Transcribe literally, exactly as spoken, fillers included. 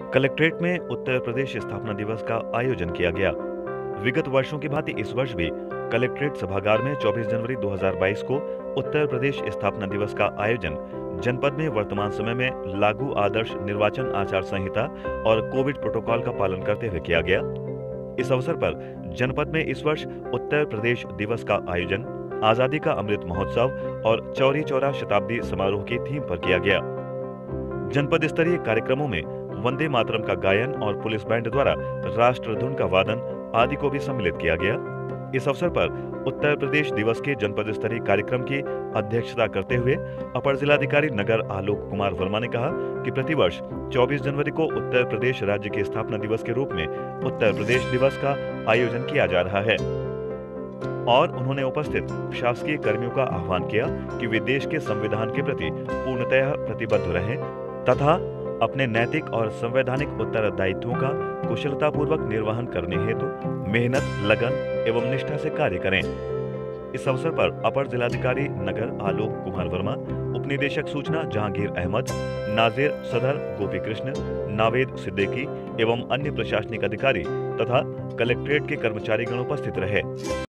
Collectorate में उत्तर प्रदेश स्थापना दिवस का आयोजन किया गया। विगत वर्षों की भांति इस वर्ष भी कलेक्ट्रेट सभागार में चौबीस जनवरी दो हज़ार बाईस को उत्तर प्रदेश स्थापना दिवस का आयोजन जनपद में वर्तमान समय में लागू आदर्श निर्वाचन आचार संहिता और कोविड प्रोटोकॉल का पालन करते हुए किया गया। इस अवसर पर जनपद में इस वर्ष उत्तर प्रदेश दिवस का आयोजन आजादी का अमृत महोत्सव और चौरी चौरा शताब्दी समारोह की थीम पर किया गया। जनपद स्तरीय कार्यक्रमों में वंदे मातरम का गायन और पुलिस बैंड द्वारा राष्ट्रधुन का वादन आदि को भी सम्मिलित किया गया। इस अवसर पर उत्तर प्रदेश दिवस के जनपद स्तरीय कार्यक्रम की अध्यक्षता करते हुए अपर जिलाधिकारी नगर आलोक कुमार वर्मा ने कहा कि प्रतिवर्ष चौबीस जनवरी को उत्तर प्रदेश राज्य के स्थापना दिवस के रूप में उत्तर प्रदेश दिवस का आयोजन किया जा रहा है और उन्होंने उपस्थित शासकीय कर्मियों का आह्वान किया कि वे देश के संविधान के प्रति पूर्णतः प्रतिबद्ध रहें तथा अपने नैतिक और संवैधानिक उत्तरदायित्वों का कुशलतापूर्वक निर्वहन करने हेतु मेहनत, लगन एवं निष्ठा से कार्य करें। इस अवसर पर अपर जिलाधिकारी नगर आलोक कुमार वर्मा, उपनिदेशक सूचना जहांगीर अहमद, नाजिर सदर गोपी कृष्ण, नावेद सिद्दीकी एवं अन्य प्रशासनिक अधिकारी तथा कलेक्ट्रेट के कर्मचारीगण उपस्थित रहे।